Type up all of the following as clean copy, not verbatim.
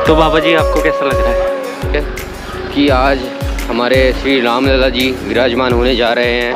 तो बाबा जी आपको कैसा लग रहा है कि आज हमारे श्री रामलला जी विराजमान होने जा रहे हैं?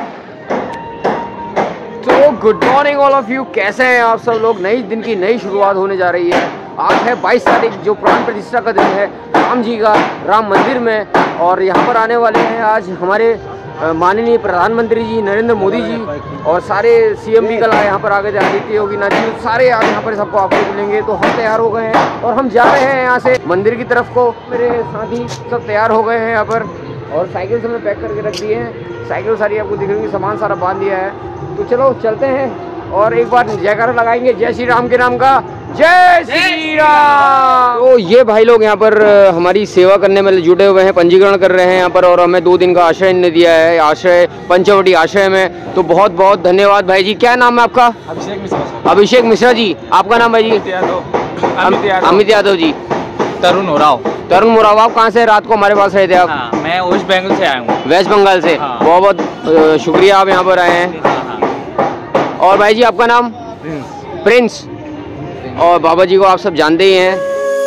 तो good morning all of you, कैसे हैं आप सब लोग? नई दिन की नई शुरुआत होने जा रही है। आज है 22 तारीख, जो प्राण प्रतिष्ठा का दिन है राम जी का, राम मंदिर में। और यहाँ पर आने वाले हैं आज हमारे माननीय प्रधानमंत्री जी नरेंद्र मोदी जी, और सारे सीएम भी कल यहाँ पर आ गए थे, आदित्य योगी नाथ जी, सारे आज यहाँ पर सबको आपको मिलेंगे। तो हम तैयार हो गए हैं और हम जा रहे हैं यहाँ से मंदिर की तरफ को। मेरे साथी सब तैयार हो गए हैं यहाँ पर, और साइकिल से मैं पैक करके रख दिए हैं। साइकिल सारी आपको दिख रही है, सामान सारा बांध दिया है। तो चलो चलते हैं और एक बार जयकारा लगाएंगे जय श्री राम के नाम का, जय श्री राम। तो ये भाई लोग यहाँ पर हमारी सेवा करने में जुटे हुए हैं, पंजीकरण कर रहे हैं यहाँ पर, और हमें 2 दिन का आश्रय इन्होंने दिया है, आश्रय पंचवटी आश्रय में। तो बहुत बहुत धन्यवाद भाई जी। क्या नाम है आपका? अभिषेक मिश्रा। अभिषेक मिश्रा जी। आपका नाम भाई जी? अमित यादव जी। तरुण उराव। तरुण मुराव। आप कहाँ से रात को हमारे पास रहे थे आप? हाँ, मैं वेस्ट बंगाल से आया हूँ। वेस्ट बंगाल से। हाँ। बहुत बहुत शुक्रिया, आप यहाँ पर आए हैं। और भाई जी आपका नाम? प्रिंस। और बाबा जी को आप सब जानते ही हैं।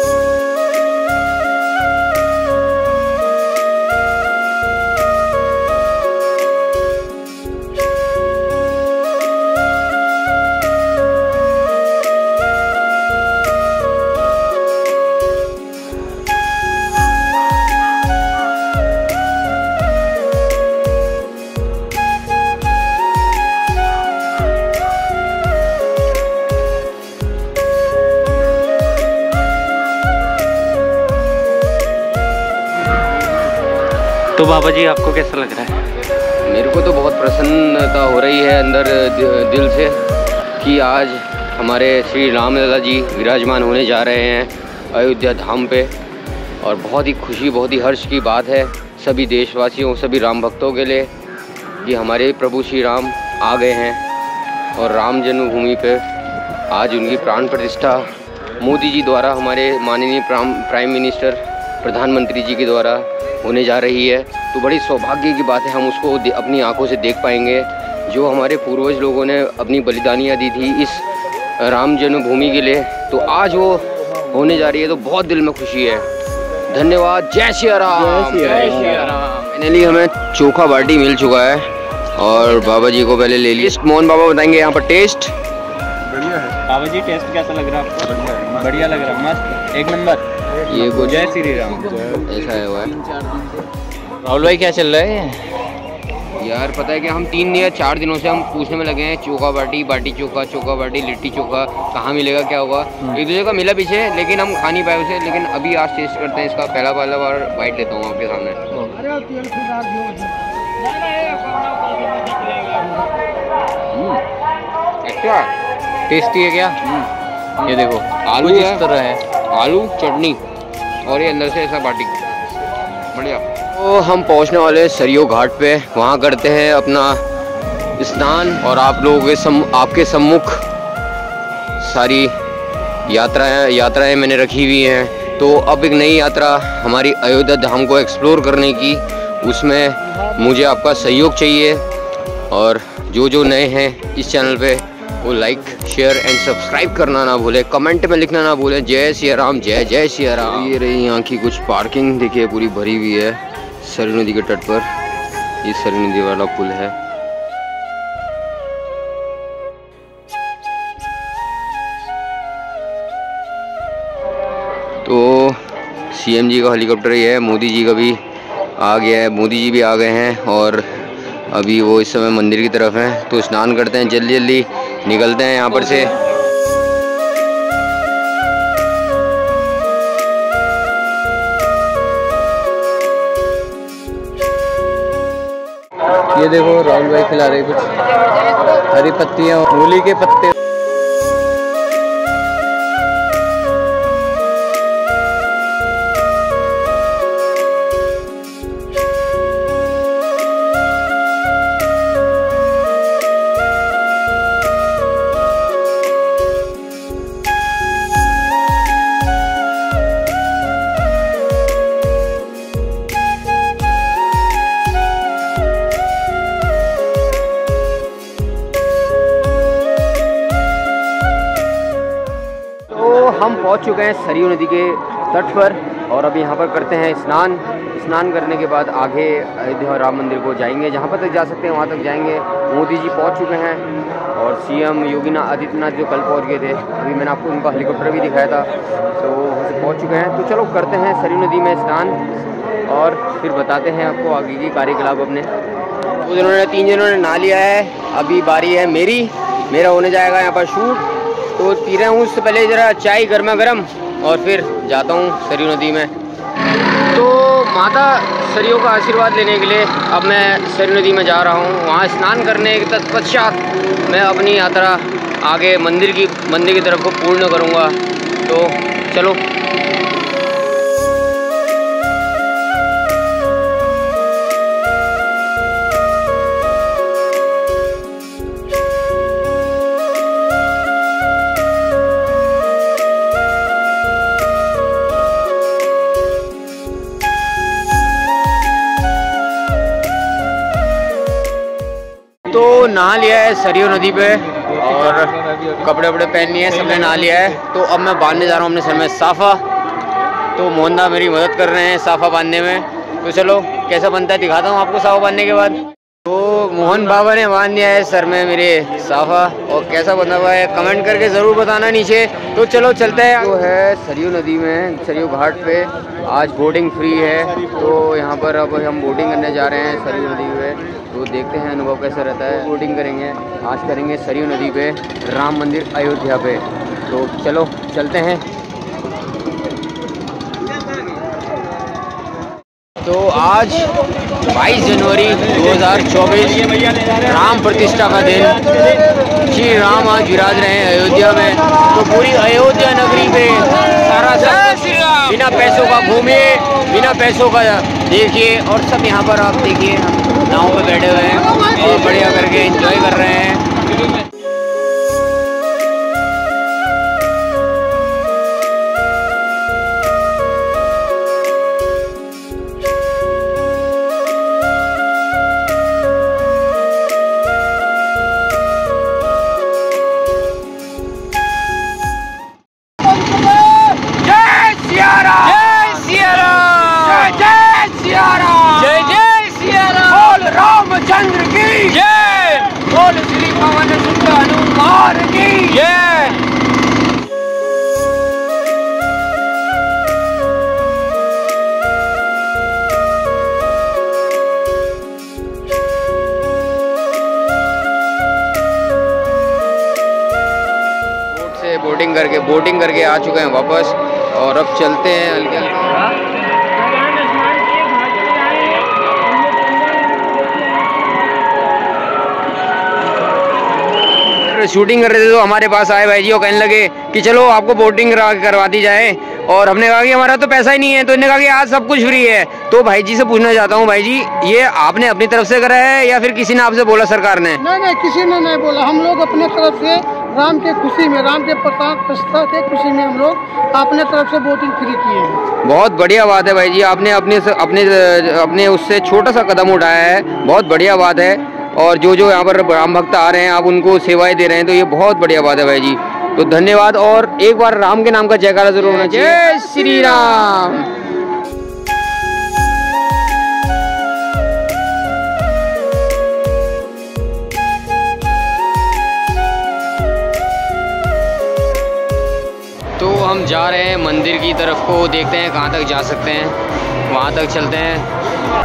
तो बाबा जी आपको कैसा लग रहा है? मेरे को तो बहुत प्रसन्नता हो रही है अंदर दिल से कि आज हमारे श्री रामलला जी विराजमान होने जा रहे हैं अयोध्या धाम पे। और बहुत ही खुशी, बहुत ही हर्ष की बात है सभी देशवासियों, सभी राम भक्तों के लिए कि हमारे प्रभु श्री राम आ गए हैं। और राम जन्मभूमि पे आज उनकी प्राण प्रतिष्ठा मोदी जी द्वारा, हमारे माननीय प्राइम मिनिस्टर प्रधानमंत्री जी के द्वारा होने जा रही है। तो बड़ी सौभाग्य की बात है, हम उसको अपनी आंखों से देख पाएंगे। जो हमारे पूर्वज लोगों ने अपनी बलिदानियाँ दी थी इस राम जन्मभूमि के लिए, तो आज वो होने जा रही है। तो बहुत दिल में खुशी है। धन्यवाद। जय श्री राम। जय श्री राम। फाइनली हमें चोखा बाटी मिल चुका है और बाबा जी को पहले ले लिया। मोहन बाबा बताएंगे यहाँ पर टेस्ट। बढ़िया है बाबा जी। टेस्ट कैसा लग रहा है आपको? बढ़िया लग रहा है, मस्त, एक नंबर। ये कुछ जय श्री राम ऐसा है हुआ है। राहुल भाई क्या चल रहा है यार? पता है कि हम 3 या 4 दिनों से हम पूछने में लगे हैं चोखा बाटी, बाटी चोखा, चोखा बाटी, लिट्टी चोखा कहाँ मिलेगा, क्या होगा। एक दूसरे का मिला पीछे, लेकिन हम खा नहीं पाए उसे। लेकिन अभी आज टेस्ट करते हैं इसका। पहला बार बाइट लेता हूँ आपके सामने। अच्छा टेस्टी है क्या? ये देखो आलू इस तरह है, आलू चटनी, और ये अंदर से ऐसा बाटी, बढ़िया। तो हम पहुंचने वाले हैं सरयू घाट पे, वहाँ करते हैं अपना स्नान। और आप लोगों के आपके सम्मुख सारी यात्राएं मैंने रखी हुई हैं। तो अब एक नई यात्रा हमारी अयोध्या धाम को एक्सप्लोर करने की, उसमें मुझे आपका सहयोग चाहिए। और जो नए हैं इस चैनल पे, वो लाइक, शेयर एंड सब्सक्राइब करना ना भूलें, कमेंट में लिखना ना भूलें जय श्री राम, जय जय श्री राम। ये रही यहाँ की कुछ पार्किंग, देखिए पूरी भरी हुई है सरयू नदी के तट पर। ये सरयू नदी वाला पुल है। तो सीएम जी का हेलीकॉप्टर ही है, मोदी जी का भी आ गया है, मोदी जी भी आ गए हैं। और अभी वो इस समय मंदिर की तरफ हैं। तो स्नान करते हैं, जल्दी जल्दी निकलते हैं यहाँ पर से। ये देखो राहुल भाई खिला रहे कुछ हरी पत्तियाँ, मूली के पत्ते। हम पहुंच चुके हैं सरयू नदी के तट पर और अभी यहाँ पर करते हैं स्नान। स्नान करने के बाद आगे अयोध्या राम मंदिर को जाएंगे, जहाँ पर तक जा सकते हैं वहाँ तक जाएंगे। मोदी जी पहुँच चुके हैं और सीएम योगी आदित्यनाथ जो कल पहुँच गए थे, अभी मैंने आपको उनका हेलीकॉप्टर भी दिखाया था, तो वहाँ से पहुँच चुके हैं। तो चलो करते हैं सरयू नदी में स्नान और फिर बताते हैं आपको आगे की कार्यकलाप अपने। तो जिन्होंने 3 जनों ने नहा लिया है, अभी बारी है मेरा होने जाएगा यहाँ पर शूट। तो पी रहा हूँ उससे पहले ज़रा चाय गर्मा गर्म और फिर जाता हूँ सरयू नदी में। तो माता सरयू का आशीर्वाद लेने के लिए अब मैं सरयू नदी में जा रहा हूँ। वहाँ स्नान करने के तत्पश्चात मैं अपनी यात्रा आगे मंदिर की तरफ को पूर्ण करूँगा। तो चलो। तो नहा लिया है सरयू नदी पे और कपड़े वपड़े पहन लिए हैं, सबने नहा लिया है। तो अब मैं बांधने जा रहा हूँ अपने सर में साफ़ा। तो मोहनदा मेरी मदद कर रहे हैं साफ़ा बांधने में। तो चलो कैसा बनता है दिखाता हूँ आपको साफ़ा बांधने के बाद। तो मोहन बाबा ने बांध दिया है सर में मेरे साफ़ा, और कैसा बंधा हुआ है कमेंट करके ज़रूर बताना नीचे। तो चलो चलते हैं। तो है सरयू नदी में, सरयू घाट पे आज बोटिंग फ्री है। तो यहाँ पर अब हम बोटिंग करने जा रहे हैं सरयू नदी में। तो देखते हैं अनुभव कैसा रहता है। बोटिंग करेंगे आज, करेंगे सरयू नदी पे, राम मंदिर अयोध्या पे। तो चलो चलते हैं। तो आज 22 जनवरी 2024 राम प्रतिष्ठा का दिन। श्री राम आज विराज रहे हैं अयोध्या में। तो पूरी अयोध्या नगरी पे सारा सब बिना पैसों का घूमिए, बिना पैसों का देखिए। और सब यहाँ पर आप देखिए नाव पे बैठे हुए हैं और बढ़िया करके एंजॉय कर रहे हैं। रामचंद्र की जय, बोल श्री पवन सुत हनुमान की जय। बोट से बोटिंग करके आ चुके हैं वापस और अब चलते हैं हल्के हल्के। शूटिंग कर रहे थे तो हमारे पास आए भाई जी और कहने लगे कि चलो आपको बोटिंग करवा दी जाए। और हमने कहा कि हमारा तो पैसा ही नहीं है। तो इन्होंने कहा कि आज सब कुछ फ्री है। तो भाई जी से पूछना चाहता हूँ, भाई जी ये आपने अपनी तरफ से करा है या फिर किसी ने आपसे बोला सरकार ने? नहीं, किसी ने नहीं बोला। हम लोग अपने तरफ से राम के खुशी में, राम के प्रतिष्ठा के खुशी में हम लोग अपने तरफ से बोटिंग फ्री किए हैं। बहुत बढ़िया बात है भाई जी, आपने अपने उससे छोटा सा कदम उठाया है, बहुत बढ़िया बात है। और जो यहाँ पर राम भक्त आ रहे हैं आप उनको सेवाएं दे रहे हैं, तो ये बहुत बढ़िया बात है भाई जी। तो धन्यवाद। और एक बार राम के नाम का जयकारा जरूर होना चाहिए। जय श्री राम। तो हम जा रहे हैं मंदिर की तरफ को, देखते हैं कहाँ तक जा सकते हैं, वहाँ तक चलते हैं।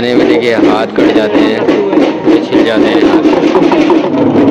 खाने में देखिए हाथ कट जाते हैं, छिल जाते हैं हाथ।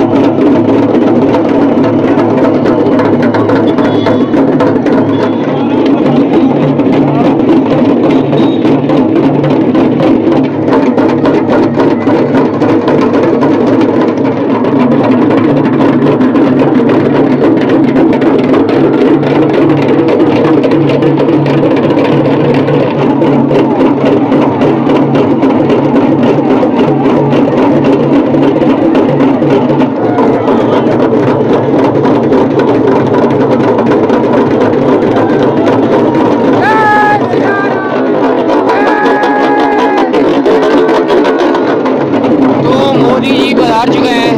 मोदी जी पधार चुके हैं।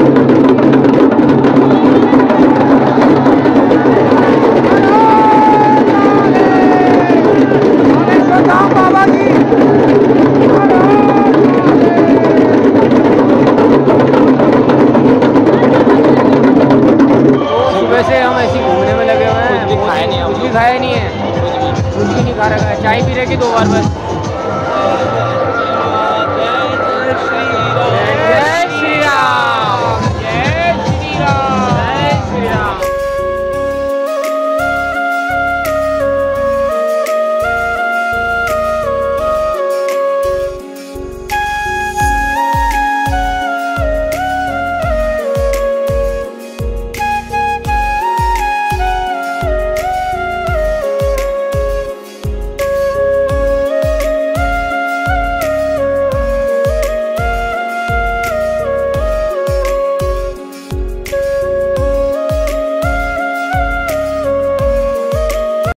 सुबह से हम ऐसे घूमने में लगे हुए हैं, कुछ भी खाया नहीं है, कुछ भी नहीं खा रखा है, चाय पी रहे की 2 बार बस।